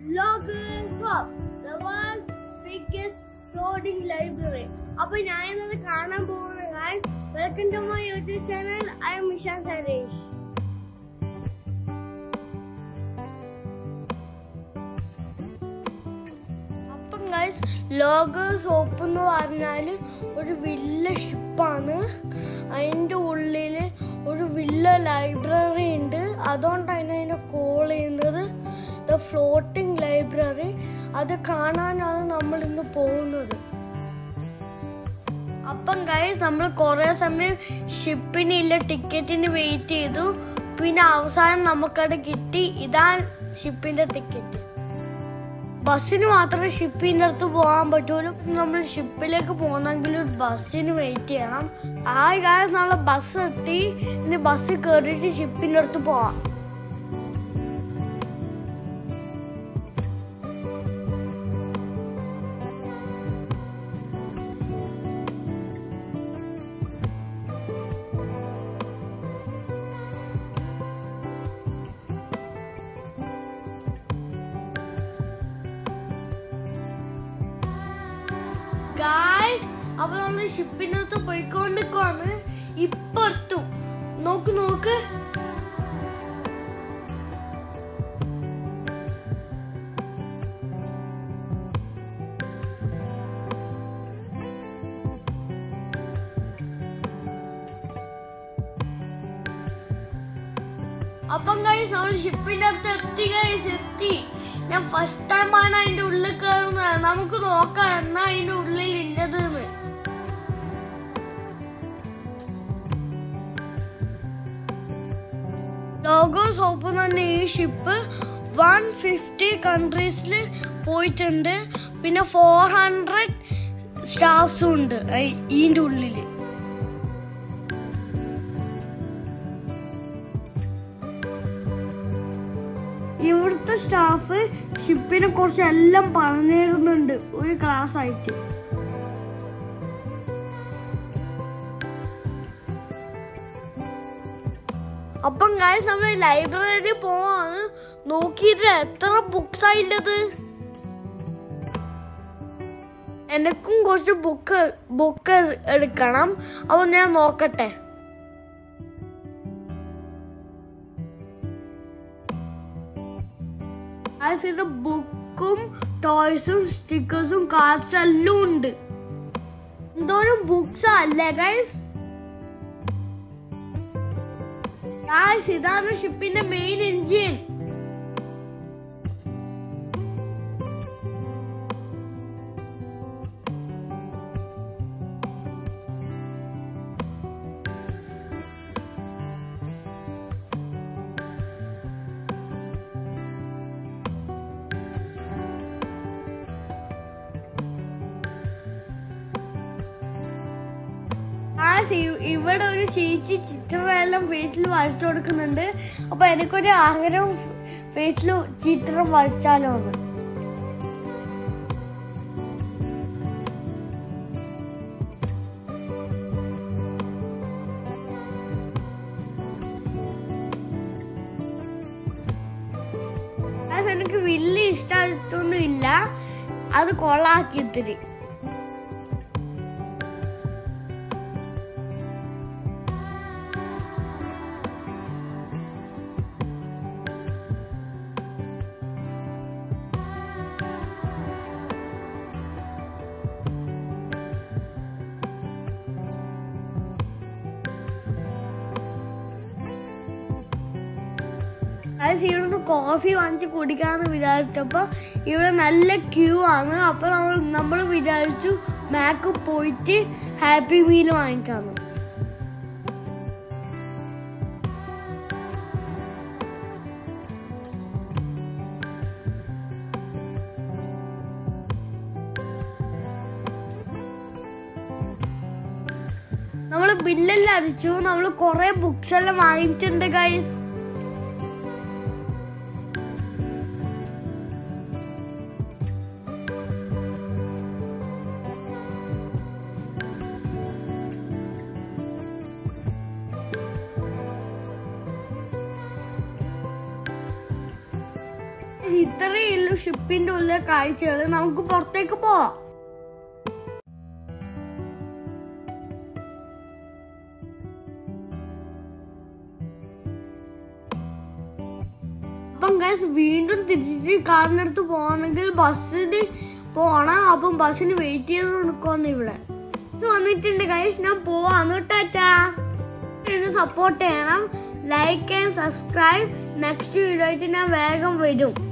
Logger Shop, the world's biggest floating library. അപ്പോൾ ഞാൻ ഇന്നത് കാണാൻ പോകുന്നത് guys. Welcome to my YouTube channel. I am Mishan Saresh. അപ്പം guys, Logger Shop എന്ന് പറഞ്ഞാൽ ഒരു വലിയ ഷിപ്പാണ്. അതിൻ്റെ ഉള്ളിൽ ഒരു വലിയ ലൈബ്രറി ഉണ്ട്. അതുകൊണ്ടാണ് അതിനെ കോൾ ചെയ്യുന്നത് ദ ഫ്ലോട്ടിംഗ് ലൈബ്രറി. അത് കാണാനാണ് നമ്മൾ ഇന്ന് പോകുന്നത്. അപ്പം ഗൈസ് നമ്മൾ കുറേ സമയം ഷിപ്പിനില്ല ടിക്കറ്റിന് വെയിറ്റ് ചെയ്തു. പിന്നെ അവസാനം നമുക്കത് കിട്ടി. ഇതാണ് ഷിപ്പിന്റെ ടിക്കറ്റ്. ബസ്സിന് മാത്രമേ ഷിപ്പിൻ്റെ അടുത്ത് പോകാൻ പറ്റുള്ളൂ. നമ്മൾ ഷിപ്പിലേക്ക് പോകുന്നെങ്കിൽ ബസ്സിന് വെയിറ്റ് ചെയ്യണം. ഗൈസ് നമ്മളെ ബസ് എത്തി. ഇനി ബസ്സിൽ കയറിയിട്ട് ഷിപ്പിൻ്റെ അടുത്ത് പോവാം. അപ്പൊ നമ്മള് ഷിപ്പിന്റെ അടുത്ത് പോയിക്കൊണ്ടിരിക്കുവാണ്. ഇപ്പൊ എത്തും. നോക്ക് അപ്പം ഗൈസ് നമ്മൾ ഷിപ്പിന്റെ അടുത്ത് എത്തി. ഞാൻ ഫസ്റ്റ് ടൈം ആണ് അതിന്റെ ഉള്ളിൽ കയറുന്നത്. നമുക്ക് നോക്കാം എന്നാ അതിന്റെ ഉള്ളിൽ ഇന്നത്. ലോഗോ ഷോപ്പ് തന്നെ ഈ ഷിപ്പ് 150 കൺട്രീസിൽ പോയിട്ടുണ്ട്. പിന്നെ 400 സ്റ്റാഫ്സും ഉണ്ട് ഇതിന്റെ ഉള്ളില്. ഇവിടുത്തെ സ്റ്റാഫ് ഷിപ്പിനെ കുറിച്ച് എല്ലാം പറഞ്ഞു തരുന്നുണ്ട് ഒരു ക്ലാസ് ആയിട്ട്. അപ്പം ഗൈസ് നമ്മൾ ലൈബ്രറിയിൽ പോവാണ്. നോക്കിയിട്ട് എത്ര ബുക്സ് ആയില്ലത്. എനിക്കും കുറച്ച് ബുക്ക് എടുക്കണം. അപ്പൊ ഞാൻ നോക്കട്ടെ. ഇതിന്റെ ബുക്കും ടോയ്സും സ്റ്റിക്കേഴ്സും കാർഡ്സ് എല്ലാം ഉണ്ട്. എന്തോരം ബുക്സ് അല്ലേ ഗൈസ്. ഇതാണ് ഷിപ്പിന്റെ മെയിൻ എഞ്ചിൻ. ഇവിടെ ഒരു ചേച്ചി ചിത്രമെല്ലാം ഫേസിൽ വരച്ചു കൊടുക്കുന്നുണ്ട്. അപ്പൊ എനിക്കൊരു ആഗ്രഹം ഫേസിൽ ചിത്രം വരച്ചാലോ എന്ന്. എനിക്ക് വലിയ ഇഷ്ടമൊന്നും ഇല്ല. അത് കൊള്ളാക്കിത്തിരി. ഇവിടുന്ന് കോഫി വാങ്ങിച്ച് കുടിക്കാന്ന് വിചാരിച്ചപ്പോ ഇവിടെ നല്ല ക്യൂ ആണ്. അപ്പൊ നമ്മൾ വിചാരിച്ചു മാക്ക് പോയിട്ട് ഹാപ്പി മീൽ വാങ്ങിക്കാന്ന്. നമ്മള് ബില്ലെല്ലാം അടിച്ചു. നമ്മള് കൊറേ ബുക്സ് എല്ലാം വാങ്ങിച്ചിട്ടുണ്ട് ഗൈസ്. ഇത്രയേ ഉള്ളൂ ഷിപ്പിന്റെ ഉള്ളിലെ കാഴ്ചകൾ. നമുക്ക് പുറത്തേക്ക് പോവാം. അപ്പം ഗൈസ് വീണ്ടും തിരിച്ചിട്ട് കാറിനടുത്ത് പോകണമെങ്കിൽ ബസ്സിന് പോണം. അപ്പം ബസ്സിന് വെയിറ്റ് ചെയ്ത് നിൽക്കുമെന്ന് ഇവിടെ വന്നിട്ടുണ്ട് ഗൈസ്. ഞാൻ പോവാന്ന് ടാറ്റാ. സപ്പോർട്ട് ചെയ്യണം, like and subscribe. Next video ആയിട്ട് ഞാൻ വേഗം വരും.